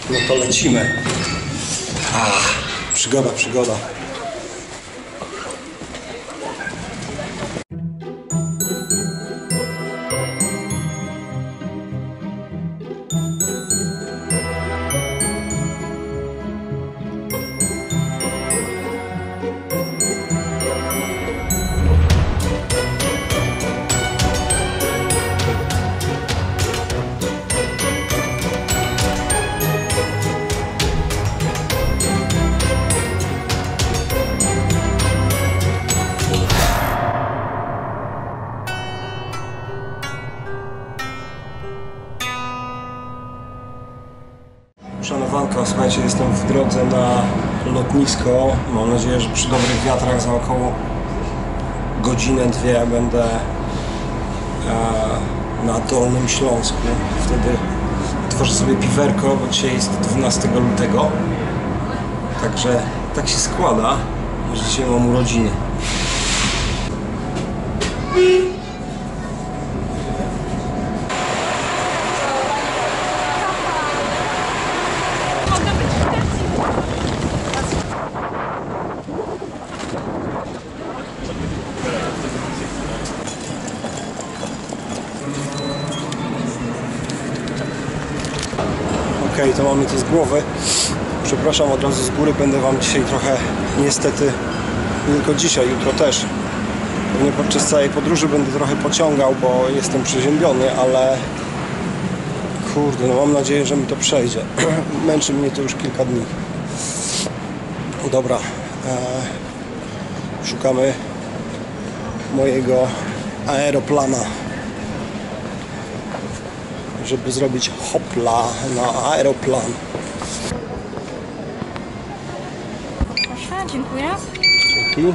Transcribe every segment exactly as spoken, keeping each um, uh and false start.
No to lecimy. Ach, przygoda, przygoda. Szanowanko, słuchajcie, jestem w drodze na lotnisko. Mam nadzieję, że przy dobrych wiatrach za około godzinę, dwie będę e, na Dolnym Śląsku. Wtedy otworzę sobie piwerko, bo dzisiaj jest dwunastego lutego. Także tak się składa, że dzisiaj mam urodziny. Okej, okay, to mamy to z głowy. Przepraszam od razu z góry, będę wam dzisiaj trochę, niestety, nie tylko dzisiaj, jutro też. Pewnie podczas całej podróży będę trochę pociągał, bo jestem przeziębiony, ale kurde, no mam nadzieję, że mi to przejdzie. Męczy mnie to już kilka dni. Dobra, eee, szukamy mojego aeroplana, żeby zrobić hopla na aeroplan. Proszę, dziękuję. Dzięki.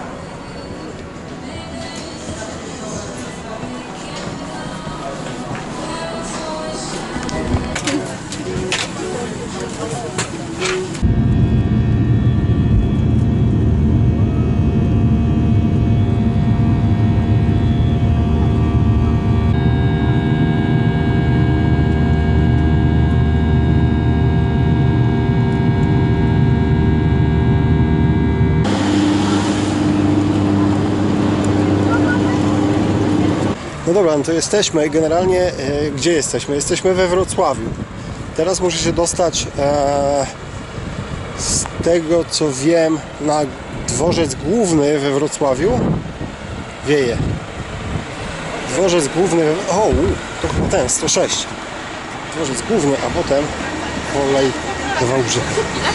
No dobra, no to jesteśmy. Generalnie e, gdzie jesteśmy? Jesteśmy we Wrocławiu. Teraz muszę się dostać e, z tego co wiem na dworzec główny we Wrocławiu. Wieje. Dworzec główny. O, to chyba ten, sto sześć. Dworzec główny, a potem kolej do Wałbrzycha.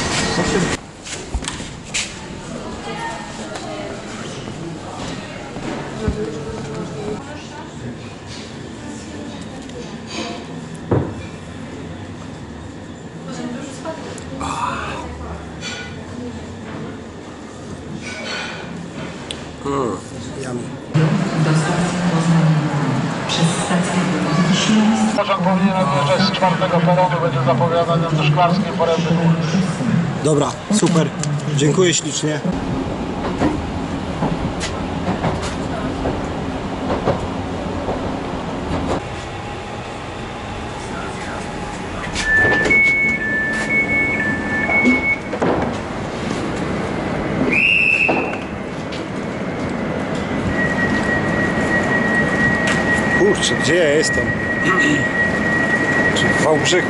Mm, yummy. Pociąg powinien odjeżdżać z czwartego peronu, będzie zapowiadany do Szklarskiej Poręby. Dobra, super. Dziękuję ślicznie. Kurczę, gdzie ja jestem? Czy w Wałbrzychu?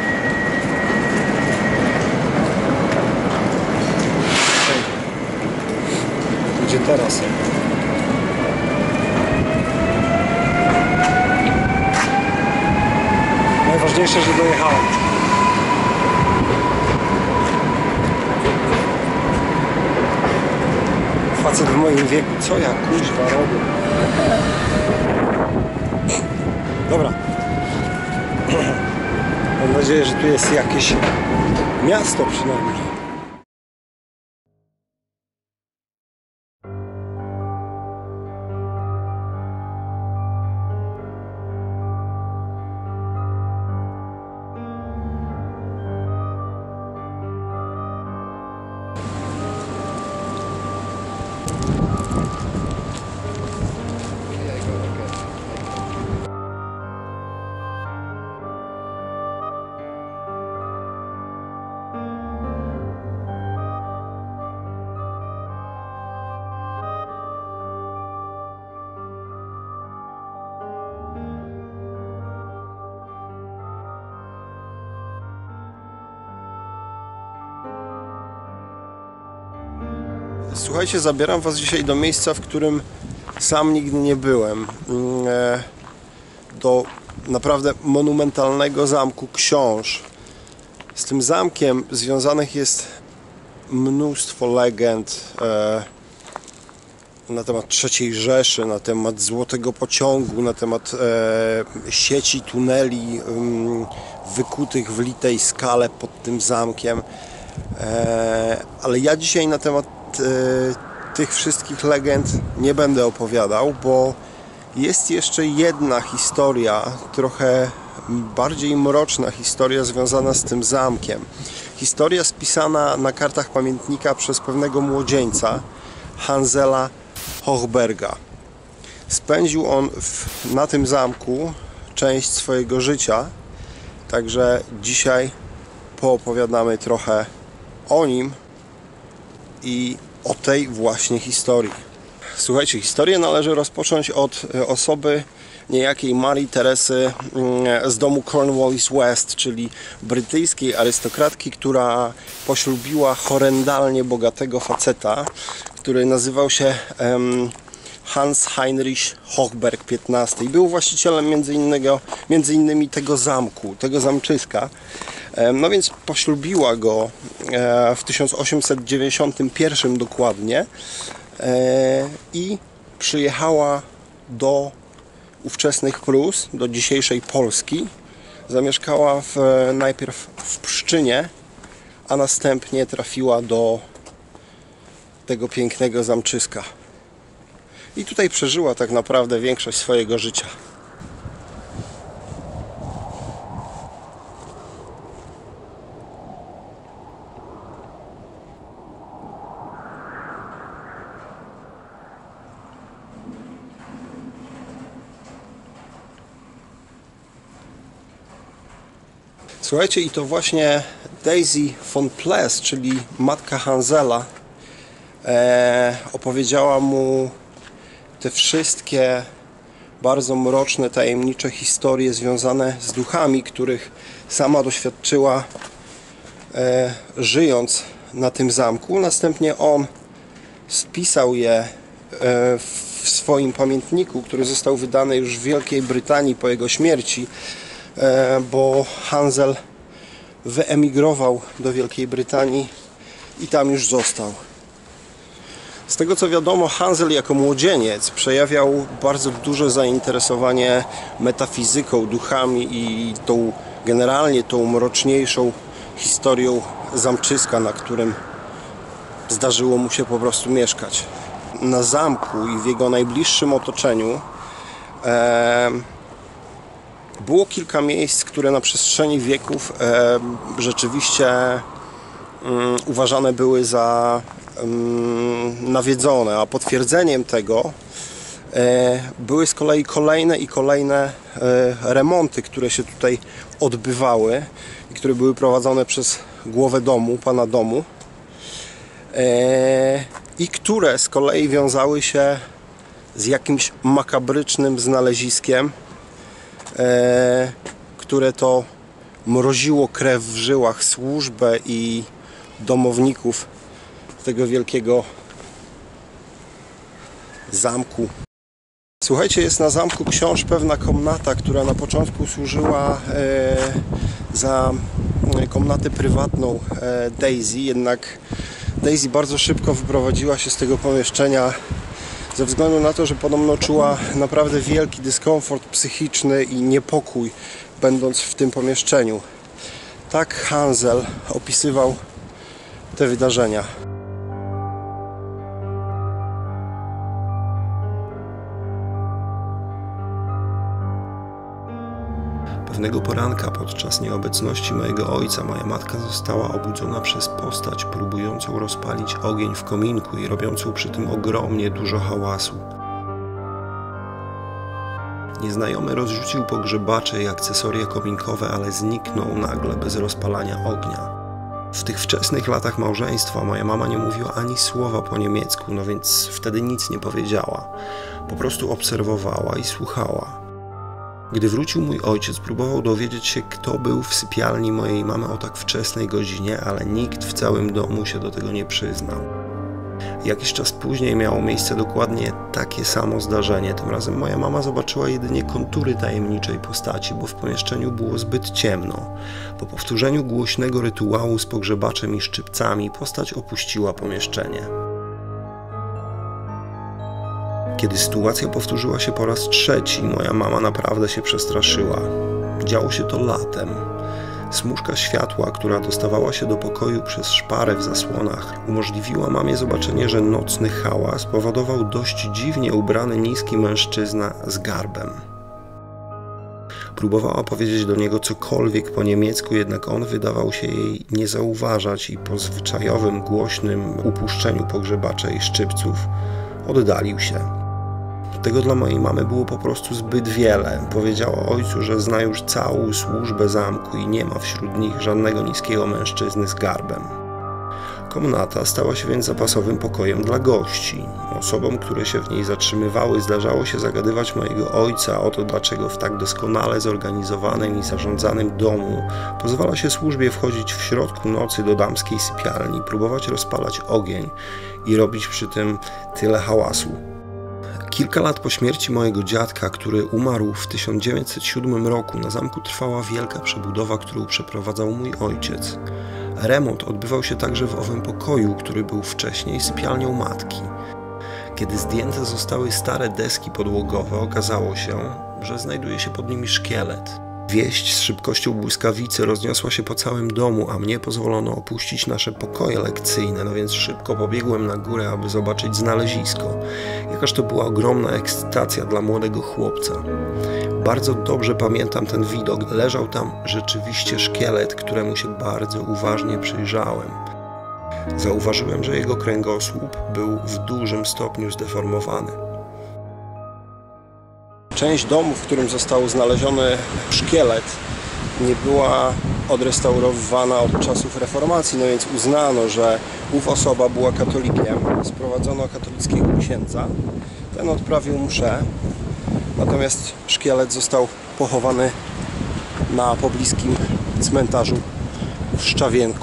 Gdzie teraz? Najważniejsze, że dojechałem. Facet w moim wieku, co ja kuźwa robię? Dobra. Mam nadzieję, że tu jest jakieś miasto przynajmniej. Słuchajcie, zabieram Was dzisiaj do miejsca, w którym sam nigdy nie byłem. Do naprawdę monumentalnego zamku Książ. Z tym zamkiem związanych jest mnóstwo legend na temat trzeciej Rzeszy, na temat Złotego Pociągu, na temat e, sieci tuneli um, wykutych w litej skale pod tym zamkiem. E, ale ja dzisiaj na temat e, tych wszystkich legend nie będę opowiadał, bo jest jeszcze jedna historia, trochę bardziej mroczna historia związana z tym zamkiem. Historia spisana na kartach pamiętnika przez pewnego młodzieńca, Hansela Hochberga. Spędził on w, na tym zamku część swojego życia, także dzisiaj poopowiadamy trochę o nim i o tej właśnie historii. Słuchajcie, historię należy rozpocząć od osoby niejakiej Marii Teresy z domu Cornwallis West, czyli brytyjskiej arystokratki, która poślubiła horrendalnie bogatego faceta, który nazywał się um, Hans Heinrich Hochberg piętnasty i był właścicielem między, innego, między innymi tego zamku, tego zamczyska. Um, no więc poślubiła go e, w tysiąc osiemset dziewięćdziesiątym pierwszym dokładnie e, i przyjechała do ówczesnych Prus, do dzisiejszej Polski. Zamieszkała w, najpierw w Pszczynie, a następnie trafiła do tego pięknego zamczyska. I tutaj przeżyła tak naprawdę większość swojego życia. Słuchajcie, i to właśnie Daisy von Ples, czyli matka Hansela, e, opowiedziała mu te wszystkie bardzo mroczne, tajemnicze historie związane z duchami, których sama doświadczyła e, żyjąc na tym zamku. Następnie on spisał je e, w swoim pamiętniku, który został wydany już w Wielkiej Brytanii po jego śmierci, e, bo Hansel wyemigrował do Wielkiej Brytanii i tam już został. Z tego co wiadomo, Hansel jako młodzieniec przejawiał bardzo duże zainteresowanie metafizyką, duchami i tą generalnie tą mroczniejszą historią zamczyska, na którym zdarzyło mu się po prostu mieszkać. Na zamku i w jego najbliższym otoczeniu e, było kilka miejsc, które na przestrzeni wieków e, rzeczywiście e, uważane były za nawiedzone, a potwierdzeniem tego e, były z kolei kolejne i kolejne e, remonty, które się tutaj odbywały i które były prowadzone przez głowę domu, pana domu e, i które z kolei wiązały się z jakimś makabrycznym znaleziskiem, e, które to mroziło krew w żyłach służbę i domowników tego wielkiego zamku. Słuchajcie, jest na zamku Książ pewna komnata, która na początku służyła e, za komnatę prywatną e, Daisy, jednak Daisy bardzo szybko wyprowadziła się z tego pomieszczenia ze względu na to, że podobno czuła naprawdę wielki dyskomfort psychiczny i niepokój, będąc w tym pomieszczeniu. Tak Hansel opisywał te wydarzenia. Pewnego poranka podczas nieobecności mojego ojca moja matka została obudzona przez postać próbującą rozpalić ogień w kominku i robiącą przy tym ogromnie dużo hałasu. Nieznajomy rozrzucił pogrzebacze i akcesoria kominkowe, ale zniknął nagle bez rozpalania ognia. W tych wczesnych latach małżeństwa moja mama nie mówiła ani słowa po niemiecku, no więc wtedy nic nie powiedziała. Po prostu obserwowała i słuchała. Gdy wrócił mój ojciec, próbował dowiedzieć się, kto był w sypialni mojej mamy o tak wczesnej godzinie, ale nikt w całym domu się do tego nie przyznał. Jakiś czas później miało miejsce dokładnie takie samo zdarzenie. Tym razem moja mama zobaczyła jedynie kontury tajemniczej postaci, bo w pomieszczeniu było zbyt ciemno. Po powtórzeniu głośnego rytuału z pogrzebaczem i szczypcami postać opuściła pomieszczenie. Kiedy sytuacja powtórzyła się po raz trzeci, moja mama naprawdę się przestraszyła. Działo się to latem. Smużka światła, która dostawała się do pokoju przez szparę w zasłonach, umożliwiła mamie zobaczenie, że nocny hałas powodował dość dziwnie ubrany niski mężczyzna z garbem. Próbowała powiedzieć do niego cokolwiek po niemiecku, jednak on wydawał się jej nie zauważać i po zwyczajowym, głośnym upuszczeniu pogrzebacza i szczypców oddalił się. Tego dla mojej mamy było po prostu zbyt wiele. Powiedziała ojcu, że zna już całą służbę zamku i nie ma wśród nich żadnego niskiego mężczyzny z garbem. Komnata stała się więc zapasowym pokojem dla gości. Osobom, które się w niej zatrzymywały, zdarzało się zagadywać mojego ojca o to, dlaczego w tak doskonale zorganizowanym i zarządzanym domu pozwala się służbie wchodzić w środku nocy do damskiej sypialni, próbować rozpalać ogień i robić przy tym tyle hałasu. Kilka lat po śmierci mojego dziadka, który umarł w tysiąc dziewięćset siódmym roku, na zamku trwała wielka przebudowa, którą przeprowadzał mój ojciec. Remont odbywał się także w owym pokoju, który był wcześniej sypialnią matki. Kiedy zdjęte zostały stare deski podłogowe, okazało się, że znajduje się pod nimi szkielet. Wieść z szybkością błyskawicy rozniosła się po całym domu, a mnie pozwolono opuścić nasze pokoje lekcyjne, no więc szybko pobiegłem na górę, aby zobaczyć znalezisko. Jakaż to była ogromna ekscytacja dla młodego chłopca. Bardzo dobrze pamiętam ten widok. Leżał tam rzeczywiście szkielet, któremu się bardzo uważnie przyjrzałem. Zauważyłem, że jego kręgosłup był w dużym stopniu zdeformowany. Część domu, w którym został znaleziony szkielet, nie była odrestaurowana od czasów reformacji, no więc uznano, że ów osoba była katolikiem. Sprowadzono katolickiego księdza. Ten odprawił mszę, natomiast szkielet został pochowany na pobliskim cmentarzu w Szczawienku.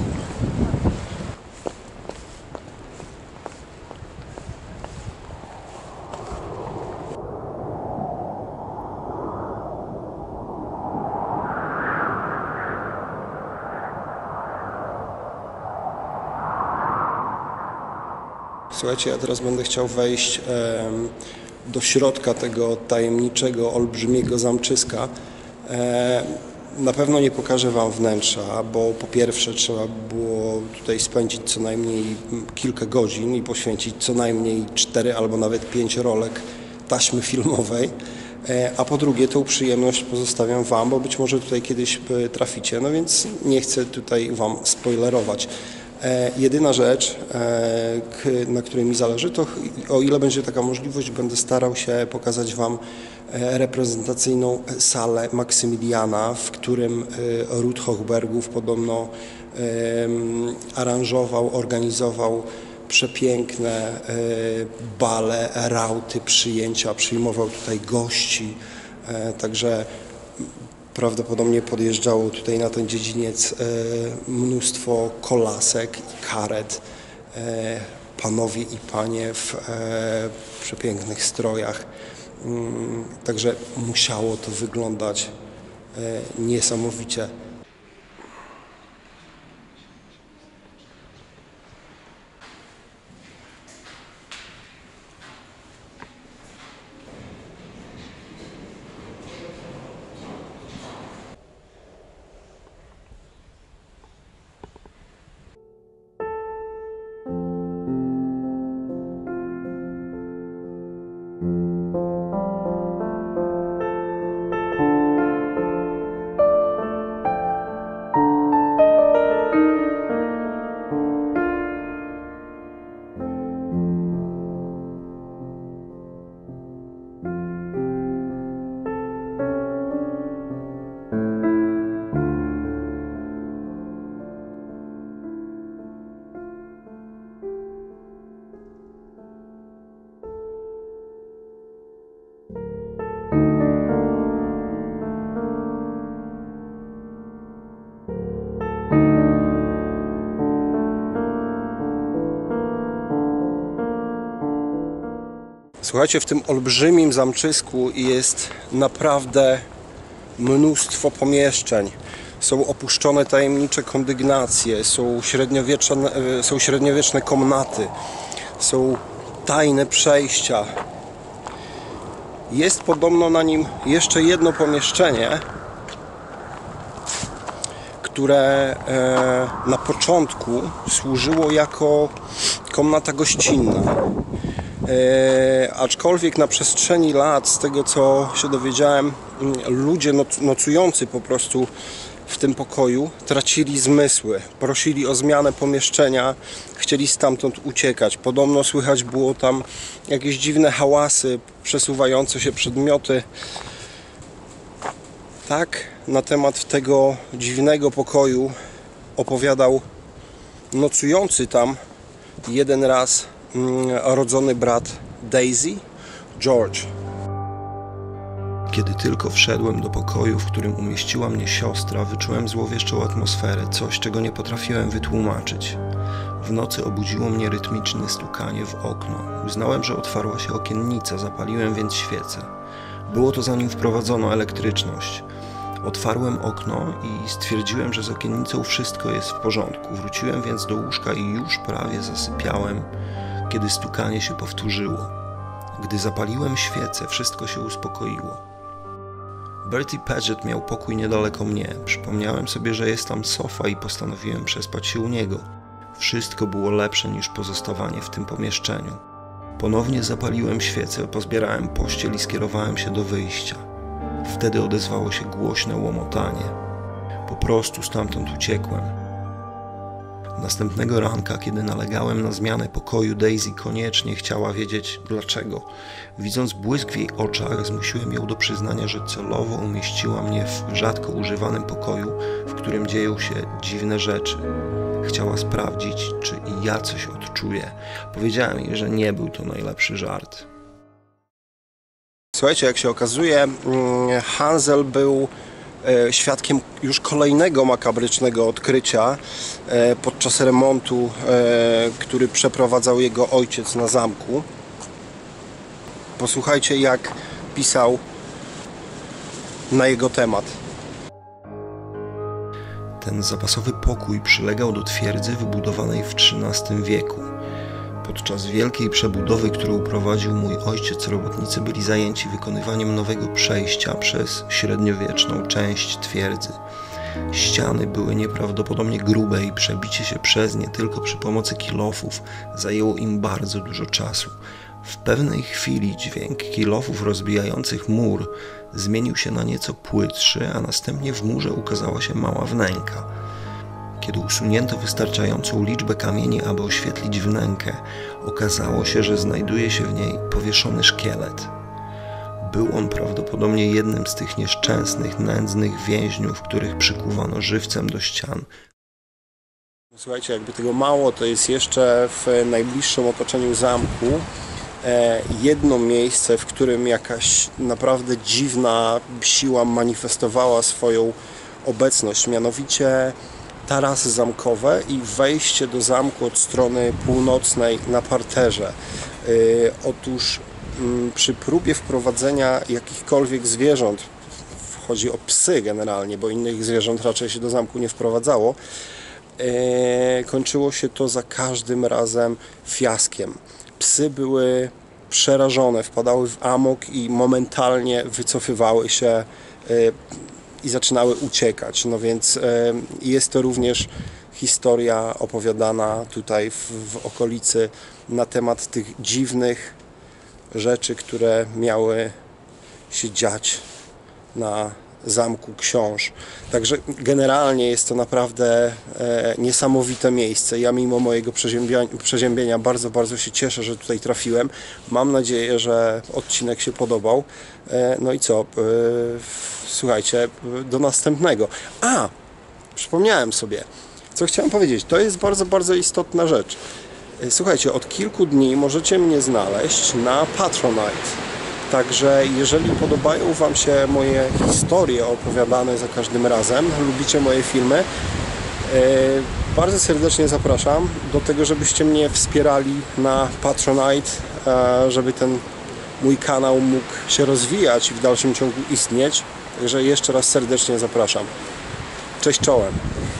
Słuchajcie, ja teraz będę chciał wejść e, do środka tego tajemniczego, olbrzymiego zamczyska. E, na pewno nie pokażę Wam wnętrza, bo po pierwsze trzeba było tutaj spędzić co najmniej kilka godzin i poświęcić co najmniej cztery albo nawet pięć rolek taśmy filmowej. E, a po drugie, tą przyjemność pozostawiam Wam, bo być może tutaj kiedyś traficie, no więc nie chcę tutaj Wam spoilerować. E, jedyna rzecz, e, k, na której mi zależy, to o ile będzie taka możliwość, będę starał się pokazać Wam e, reprezentacyjną salę Maksymiliana, w którym e, ród Hochbergów podobno e, aranżował, organizował przepiękne e, bale, rauty, przyjęcia, przyjmował tutaj gości, e, także prawdopodobnie podjeżdżało tutaj na ten dziedziniec mnóstwo kolasek i karet, panowie i panie w przepięknych strojach. Także musiało to wyglądać niesamowicie. Słuchajcie, w tym olbrzymim zamczysku jest naprawdę mnóstwo pomieszczeń. Są opuszczone tajemnicze kondygnacje, są średniowieczne, są średniowieczne komnaty, są tajne przejścia. Jest podobno na nim jeszcze jedno pomieszczenie, które na początku służyło jako komnata gościnna. E, aczkolwiek na przestrzeni lat, z tego co się dowiedziałem, ludzie noc, nocujący po prostu w tym pokoju tracili zmysły, prosili o zmianę pomieszczenia, chcieli stamtąd uciekać. Podobno słychać było tam jakieś dziwne hałasy, przesuwające się przedmioty. Tak na temat tego dziwnego pokoju opowiadał nocujący tam jeden raz rodzony brat Daisy, George. Kiedy tylko wszedłem do pokoju, w którym umieściła mnie siostra, wyczułem złowieszczą atmosferę, coś, czego nie potrafiłem wytłumaczyć. W nocy obudziło mnie rytmiczne stukanie w okno. Uznałem, że otwarła się okiennica, zapaliłem więc świecę. Było to zanim wprowadzono elektryczność. Otwarłem okno i stwierdziłem, że z okiennicą wszystko jest w porządku. Wróciłem więc do łóżka i już prawie zasypiałem, kiedy stukanie się powtórzyło. Gdy zapaliłem świecę, wszystko się uspokoiło. Bertie Paget miał pokój niedaleko mnie. Przypomniałem sobie, że jest tam sofa i postanowiłem przespać się u niego. Wszystko było lepsze niż pozostawanie w tym pomieszczeniu. Ponownie zapaliłem świecę, pozbierałem pościel i skierowałem się do wyjścia. Wtedy odezwało się głośne łomotanie. Po prostu stamtąd uciekłem. Następnego ranka, kiedy nalegałem na zmianę pokoju, Daisy koniecznie chciała wiedzieć dlaczego. Widząc błysk w jej oczach, zmusiłem ją do przyznania, że celowo umieściła mnie w rzadko używanym pokoju, w którym dzieją się dziwne rzeczy. Chciała sprawdzić, czy i ja coś odczuję. Powiedziałem jej, że nie był to najlepszy żart. Słuchajcie, jak się okazuje, Hansel był świadkiem już kolejnego makabrycznego odkrycia podczas remontu, który przeprowadzał jego ojciec na zamku. Posłuchajcie, jak pisał na jego temat. Ten zapasowy pokój przylegał do twierdzy wybudowanej w trzynastym wieku. Podczas wielkiej przebudowy, którą prowadził mój ojciec, robotnicy byli zajęci wykonywaniem nowego przejścia przez średniowieczną część twierdzy. Ściany były nieprawdopodobnie grube i przebicie się przez nie tylko przy pomocy kilofów zajęło im bardzo dużo czasu. W pewnej chwili dźwięk kilofów rozbijających mur zmienił się na nieco płytszy, a następnie w murze ukazała się mała wnęka. Kiedy usunięto wystarczającą liczbę kamieni, aby oświetlić wnękę, okazało się, że znajduje się w niej powieszony szkielet. Był on prawdopodobnie jednym z tych nieszczęsnych, nędznych więźniów, których przykuwano żywcem do ścian. Słuchajcie, jakby tego mało, to jest jeszcze w najbliższym otoczeniu zamku jedno miejsce, w którym jakaś naprawdę dziwna siła manifestowała swoją obecność, mianowicie tarasy zamkowe i wejście do zamku od strony północnej na parterze. Yy, otóż yy, przy próbie wprowadzenia jakichkolwiek zwierząt, chodzi o psy generalnie, bo innych zwierząt raczej się do zamku nie wprowadzało, yy, kończyło się to za każdym razem fiaskiem. Psy były przerażone, wpadały w amok i momentalnie wycofywały się yy, i zaczynały uciekać. No więc y, jest to również historia opowiadana tutaj w, w okolicy na temat tych dziwnych rzeczy, które miały się dziać na zamku książ. Także generalnie jest to naprawdę e, niesamowite miejsce. Ja mimo mojego przeziębienia, przeziębienia bardzo, bardzo się cieszę, że tutaj trafiłem. Mam nadzieję, że odcinek się podobał. E, no i co? E, słuchajcie, do następnego. A! Przypomniałem sobie, co chciałem powiedzieć. To jest bardzo, bardzo istotna rzecz. E, słuchajcie, od kilku dni możecie mnie znaleźć na Patronite. Także jeżeli podobają Wam się moje historie opowiadane za każdym razem, lubicie moje filmy, bardzo serdecznie zapraszam do tego, żebyście mnie wspierali na Patronite, żeby ten mój kanał mógł się rozwijać i w dalszym ciągu istnieć. Także jeszcze raz serdecznie zapraszam. Cześć czołem.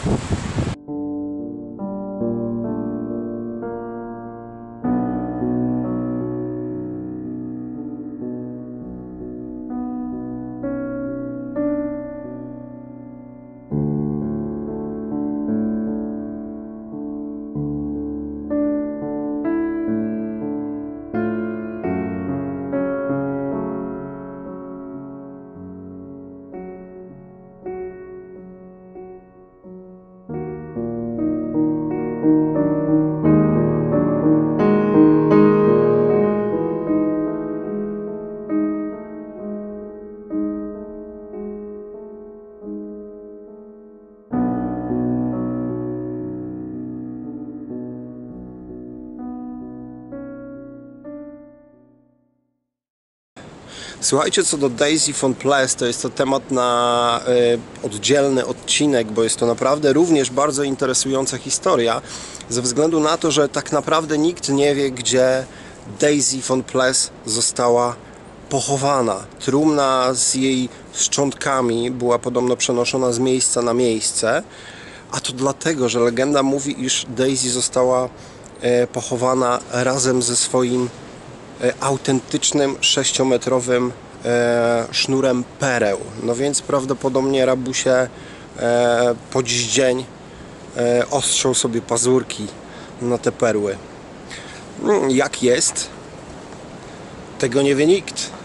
Słuchajcie, co do Daisy von Ples, to jest to temat na y, oddzielny odcinek, bo jest to naprawdę również bardzo interesująca historia, ze względu na to, że tak naprawdę nikt nie wie, gdzie Daisy von Ples została pochowana. Trumna z jej szczątkami była podobno przenoszona z miejsca na miejsce, a to dlatego, że legenda mówi, iż Daisy została y, pochowana razem ze swoim autentycznym sześciometrowym e, sznurem pereł. No więc prawdopodobnie rabusie e, po dziś dzień e, ostrzą sobie pazurki na te perły. Jak jest? Tego nie wie nikt.